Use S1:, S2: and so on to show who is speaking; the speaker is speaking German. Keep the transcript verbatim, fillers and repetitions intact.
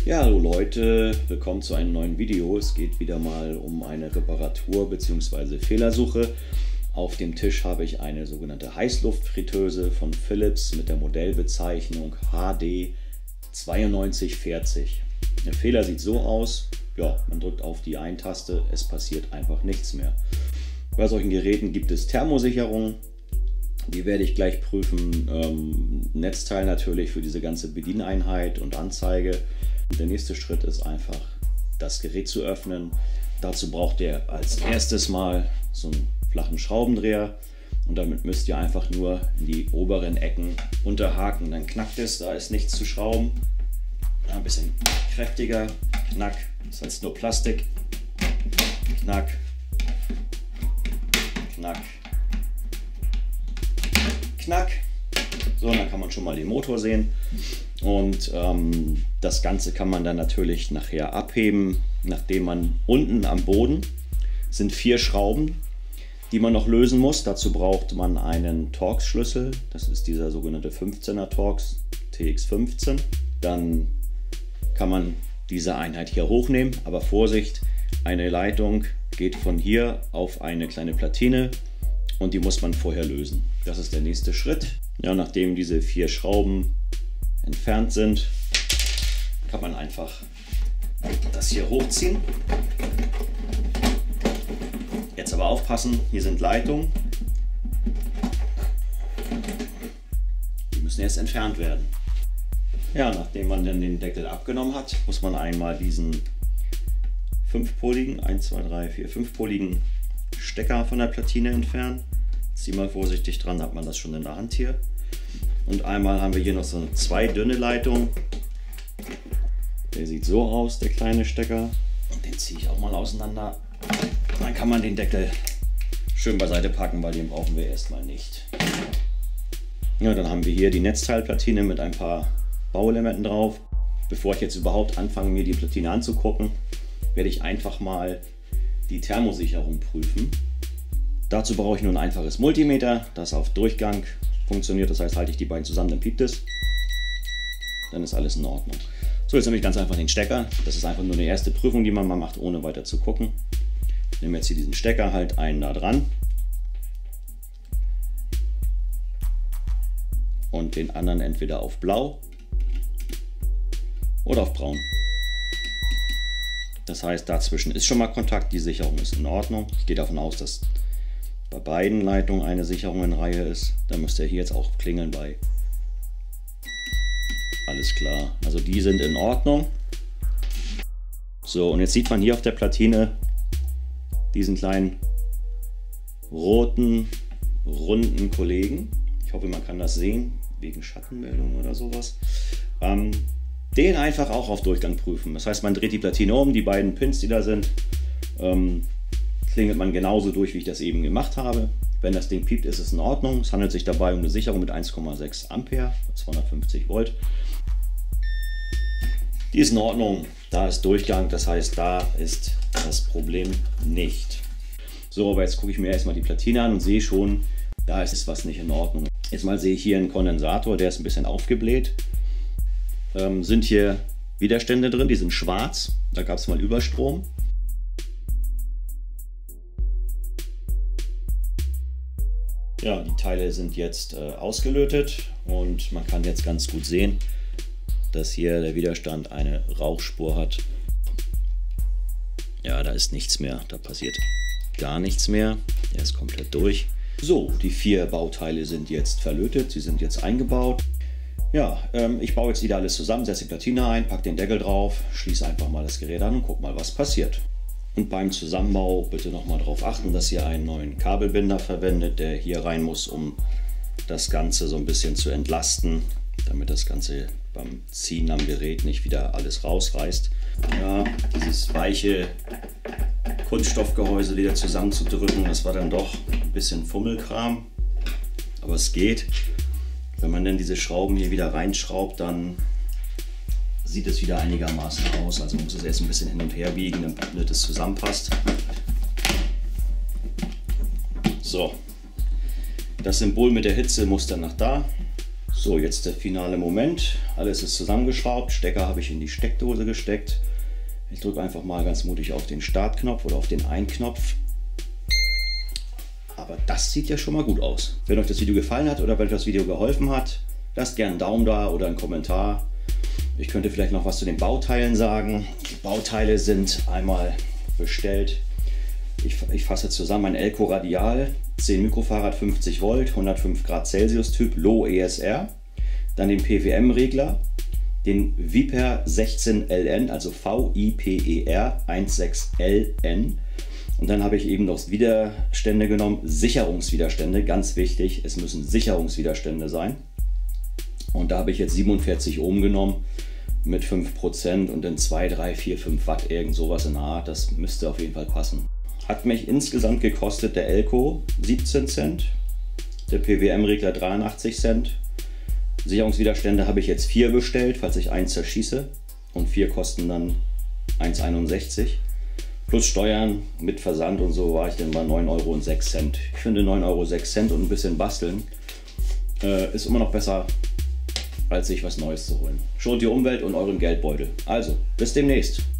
S1: Ja, hallo Leute, willkommen zu einem neuen Video. Es geht wieder mal um eine Reparatur bzw. Fehlersuche. Auf dem Tisch habe ich eine sogenannte Heißluftfritteuse von Philips mit der Modellbezeichnung H D zwei neun vier null. Der Fehler sieht so aus, ja, man drückt auf die Ein-Taste, es passiert einfach nichts mehr. Bei solchen Geräten gibt es Thermosicherungen. Die werde ich gleich prüfen. Ähm, Netzteil natürlich für diese ganze Bedieneinheit und Anzeige. Und der nächste Schritt ist einfach, das Gerät zu öffnen. Dazu braucht ihr als erstes mal so einen flachen Schraubendreher. Und damit müsst ihr einfach nur in die oberen Ecken unterhaken. Dann knackt es, da ist nichts zu schrauben. Ein bisschen kräftiger, knack, das heißt nur Plastik. Knack, knack. Knack. So, dann kann man schon mal den Motor sehen. Und ähm, das Ganze kann man dann natürlich nachher abheben, nachdem man unten am Boden sind vier Schrauben, die man noch lösen muss. Dazu braucht man einen Torx-Schlüssel. Das ist dieser sogenannte fünfzehner Torx T X fünfzehn. Dann kann man diese Einheit hier hochnehmen. Aber Vorsicht, eine Leitung geht von hier auf eine kleine Platine. Und die muss man vorher lösen. Das ist der nächste Schritt. Ja, nachdem diese vier Schrauben entfernt sind, kann man einfach das hier hochziehen. Jetzt aber aufpassen, hier sind Leitungen. Die müssen jetzt entfernt werden. Ja, nachdem man dann den Deckel abgenommen hat, muss man einmal diesen fünfpoligen, eins, zwei, drei, vier, fünfpoligen Stecker von der Platine entfernen. Zieh mal vorsichtig dran, hat man das schon in der Hand hier. Und einmal haben wir hier noch so zwei dünne Leitungen. Der sieht so aus, der kleine Stecker. Und den ziehe ich auch mal auseinander. Dann kann man den Deckel schön beiseite packen, weil den brauchen wir erstmal nicht. Ja, dann haben wir hier die Netzteilplatine mit ein paar Bauelementen drauf. Bevor ich jetzt überhaupt anfange, mir die Platine anzugucken, werde ich einfach mal die Thermosicherung prüfen. Dazu brauche ich nur ein einfaches Multimeter, das auf Durchgang funktioniert. Das heißt, halte ich die beiden zusammen, dann piept es. Dann ist alles in Ordnung. So, jetzt nehme ich ganz einfach den Stecker. Das ist einfach nur eine erste Prüfung, die man mal macht, ohne weiter zu gucken. Ich nehme jetzt hier diesen Stecker, halt einen da dran. Und den anderen entweder auf blau oder auf braun. Das heißt, dazwischen ist schon mal Kontakt, die Sicherung ist in Ordnung. Ich gehe davon aus, dass bei beiden Leitungen eine Sicherung in Reihe ist. Da müsste er hier jetzt auch klingeln bei. Alles klar, also die sind in Ordnung. So, und jetzt sieht man hier auf der Platine diesen kleinen roten, runden Kollegen. Ich hoffe, man kann das sehen, wegen Schattenmeldung oder sowas. Ähm, Den einfach auch auf Durchgang prüfen. Das heißt, man dreht die Platine um, die beiden Pins, die da sind, ähm, klingelt man genauso durch, wie ich das eben gemacht habe. Wenn das Ding piept, ist es in Ordnung. Es handelt sich dabei um eine Sicherung mit eins Komma sechs Ampere, zweihundertfünfzig Volt. Die ist in Ordnung, da ist Durchgang, das heißt, da ist das Problem nicht. So, aber jetzt gucke ich mir erstmal die Platine an und sehe schon, da ist was nicht in Ordnung. Jetzt mal sehe ich hier einen Kondensator, der ist ein bisschen aufgebläht. Ähm, sind hier Widerstände drin, die sind schwarz, da gab es mal Überstrom. Ja, die Teile sind jetzt äh, ausgelötet und man kann jetzt ganz gut sehen, dass hier der Widerstand eine Rauchspur hat. Ja, da ist nichts mehr, da passiert gar nichts mehr, der ist komplett durch. So, die vier Bauteile sind jetzt verlötet, sie sind jetzt eingebaut. Ja, ähm, ich baue jetzt wieder alles zusammen, setze die Platine ein, packe den Deckel drauf, schließe einfach mal das Gerät an und guck mal, was passiert. Und beim Zusammenbau bitte nochmal darauf achten, dass ihr einen neuen Kabelbinder verwendet, der hier rein muss, um das Ganze so ein bisschen zu entlasten, damit das Ganze beim Ziehen am Gerät nicht wieder alles rausreißt. Ja, dieses weiche Kunststoffgehäuse wieder zusammenzudrücken, das war dann doch ein bisschen Fummelkram, aber es geht. Wenn man dann diese Schrauben hier wieder reinschraubt, dann sieht es wieder einigermaßen aus. Also man muss es erst ein bisschen hin und her biegen, damit es zusammenpasst. So, das Symbol mit der Hitze muss dann nach da. So, jetzt der finale Moment. Alles ist zusammengeschraubt. Stecker habe ich in die Steckdose gesteckt. Ich drücke einfach mal ganz mutig auf den Startknopf oder auf den Ein-Knopf. Aber das sieht ja schon mal gut aus. Wenn euch das Video gefallen hat oder wenn euch das Video geholfen hat, lasst gerne einen Daumen da oder einen Kommentar. Ich könnte vielleicht noch was zu den Bauteilen sagen. Die Bauteile sind einmal bestellt. Ich, ich fasse zusammen ein Elco Radial, zehn Mikrofarad, fünfzig Volt, hundertfünf Grad Celsius Typ, Low E S R. Dann den P W M-Regler, den Viper sechzehn L N, also V I P E R sechzehn L N. Und dann habe ich eben noch Widerstände genommen, Sicherungswiderstände, ganz wichtig, es müssen Sicherungswiderstände sein. Und da habe ich jetzt siebenundvierzig Ohm genommen mit fünf Prozent und dann zwei, drei, vier, fünf Watt, irgend sowas in der Art, das müsste auf jeden Fall passen. Hat mich insgesamt gekostet der Elco siebzehn Cent, der P W M-Regler dreiundachtzig Cent. Sicherungswiderstände habe ich jetzt vier bestellt, falls ich eins zerschieße, und vier kosten dann eins einundsechzig. Plus Steuern mit Versand und so war ich dann bei neun Euro und sechs Cent. Ich finde neun Euro sechs Cent und ein bisschen basteln äh, ist immer noch besser, als sich was Neues zu holen. Schont die Umwelt und euren Geldbeutel. Also, bis demnächst.